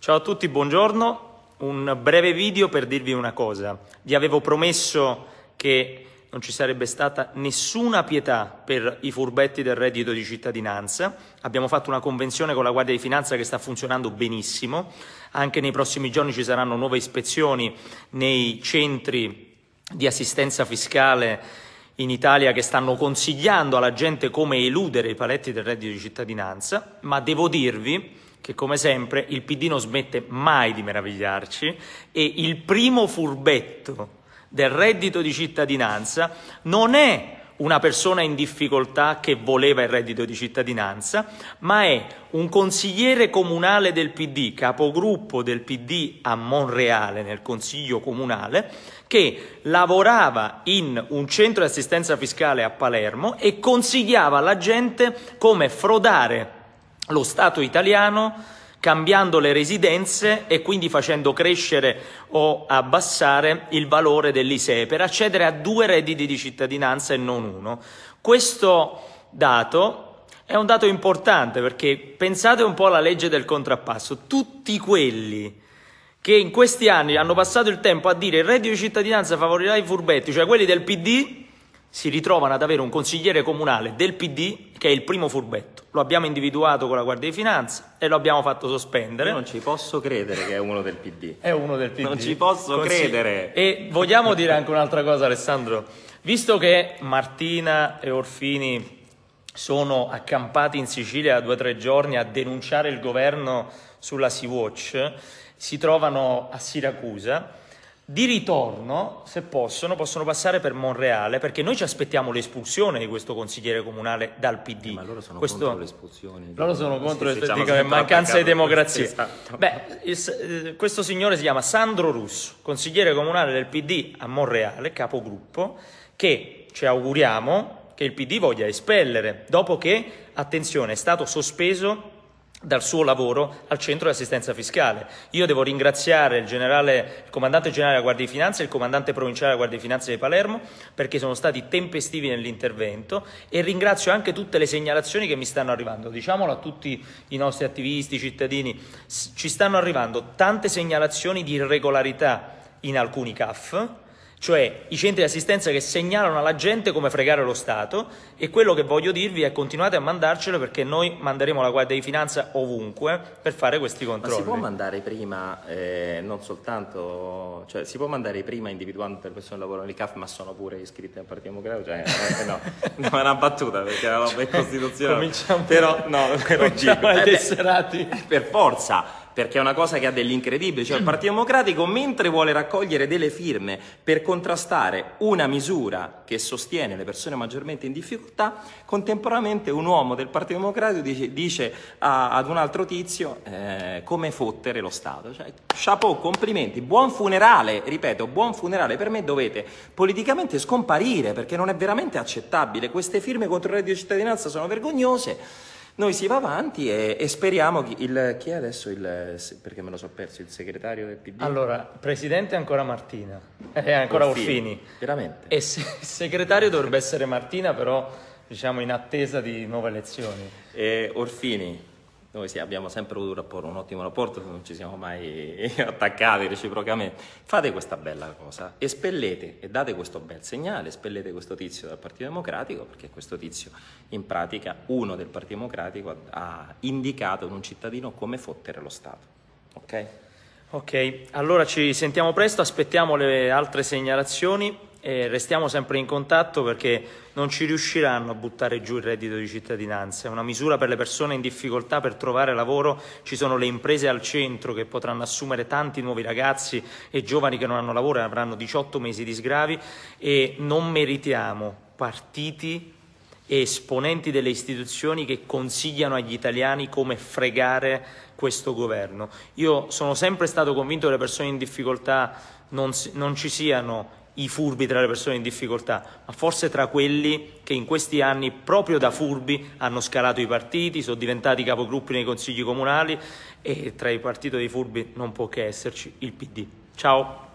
Ciao a tutti, buongiorno. Un breve video per dirvi una cosa. Vi avevo promesso che non ci sarebbe stata nessuna pietà per i furbetti del reddito di cittadinanza. Abbiamo fatto una convenzione con la Guardia di Finanza che sta funzionando benissimo. Anche nei prossimi giorni ci saranno nuove ispezioni nei centri di assistenza fiscale in Italia che stanno consigliando alla gente come eludere i paletti del reddito di cittadinanza, ma devo dirvi che come sempre il PD non smette mai di meravigliarci e il primo furbetto del reddito di cittadinanza non è una persona in difficoltà che voleva il reddito di cittadinanza, ma è un consigliere comunale del PD, capogruppo del PD a Monreale, nel consiglio comunale, che lavorava in un centro di assistenza fiscale a Palermo e consigliava alla gente come frodare lo Stato italiano cambiando le residenze e quindi facendo crescere o abbassare il valore dell'ISEE per accedere a 2 redditi di cittadinanza e non uno. Questo dato è un dato importante perché pensate un po' alla legge del contrappasso. Tutti quelli che in questi anni hanno passato il tempo a dire il reddito di cittadinanza favorirà i furbetti, cioè quelli del PD, si ritrovano ad avere un consigliere comunale del PD che è il primo furbetto. Lo abbiamo individuato con la Guardia di Finanza e lo abbiamo fatto sospendere. Io non ci posso credere che è uno del PD. È uno del PD. Non ci posso credere. E vogliamo dire anche un'altra cosa, Alessandro. Visto che Martina e Orfini sono accampati in Sicilia da 2 o 3 giorni a denunciare il governo sulla Sea-Watch, si trovano a Siracusa. Di ritorno, se possono passare per Monreale, perché noi ci aspettiamo l'espulsione di questo consigliere comunale dal PD. Ma loro sono contro le espulsioni. Loro sono contro sì, le mancanza di democrazia. Esatto. Questo signore si chiama Sandro Russo, consigliere comunale del PD a Monreale, capogruppo, che ci auguriamo che il PD voglia espellere, dopo che, attenzione, è stato sospeso dal suo lavoro al centro di assistenza fiscale. Io devo ringraziare il comandante generale della Guardia di Finanza e il comandante provinciale della Guardia di Finanza di Palermo perché sono stati tempestivi nell'intervento e ringrazio anche tutte le segnalazioni che mi stanno arrivando. Diciamolo a tutti i nostri attivisti, cittadini, ci stanno arrivando tante segnalazioni di irregolarità in alcuni CAF, cioè i centri di assistenza che segnalano alla gente come fregare lo Stato, e quello che voglio dirvi è continuate a mandarcelo perché noi manderemo la Guardia di Finanza ovunque per fare questi controlli. Ma si può mandare prima, non soltanto, cioè si può mandare prima individuando le persone che lavorano nel CAF ma sono pure iscritte al Partito Democratico? Cioè, no, è una battuta perché la roba è costituzionale. Cominciamo ai tesserati. Per forza! Perché è una cosa che ha dell'incredibile, cioè il Partito Democratico mentre vuole raccogliere delle firme per contrastare una misura che sostiene le persone maggiormente in difficoltà, contemporaneamente un uomo del Partito Democratico dice ad un altro tizio come fottere lo Stato. Cioè, chapeau, complimenti, buon funerale, ripeto, buon funerale, per me dovete politicamente scomparire perché non è veramente accettabile, queste firme contro il reddito di cittadinanza sono vergognose. Noi si va avanti e speriamo chi è adesso perché me lo so perso, il segretario del PD? Allora, presidente è ancora Martina, è ancora Orfini. Veramente? E il segretario dovrebbe essere Martina, però diciamo in attesa di nuove elezioni. Orfini, noi sì, abbiamo sempre avuto un ottimo rapporto, non ci siamo mai attaccati reciprocamente. Fate questa bella cosa, espellete e date questo bel segnale, espellete questo tizio dal Partito Democratico, perché questo tizio in pratica, uno del Partito Democratico, ha indicato ad un cittadino come fottere lo Stato. Ok? Ok, allora ci sentiamo presto, aspettiamo le altre segnalazioni e restiamo sempre in contatto perché non ci riusciranno a buttare giù il reddito di cittadinanza. È una misura per le persone in difficoltà per trovare lavoro, ci sono le imprese al centro che potranno assumere tanti nuovi ragazzi e giovani che non hanno lavoro e avranno 18 mesi di sgravi e non meritiamo partiti e esponenti delle istituzioni che consigliano agli italiani come fregare questo governo. Io sono sempre stato convinto che le persone in difficoltà non ci siano i furbi tra le persone in difficoltà, ma forse tra quelli che in questi anni proprio da furbi hanno scalato i partiti, sono diventati capogruppi nei consigli comunali e tra i partiti dei furbi non può che esserci il PD. Ciao!